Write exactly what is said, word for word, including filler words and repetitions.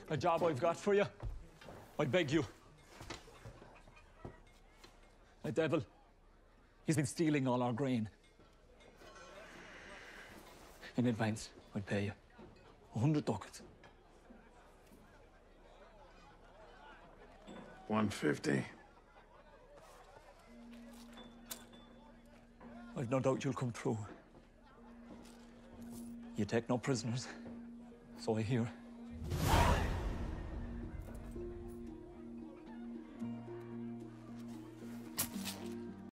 a job I've got for you. I beg you. A devil. He's been stealing all our grain. In advance, I'd pay you a hundred ducats. One fifty. I've no doubt you'll come through. You take no prisoners, so I hear.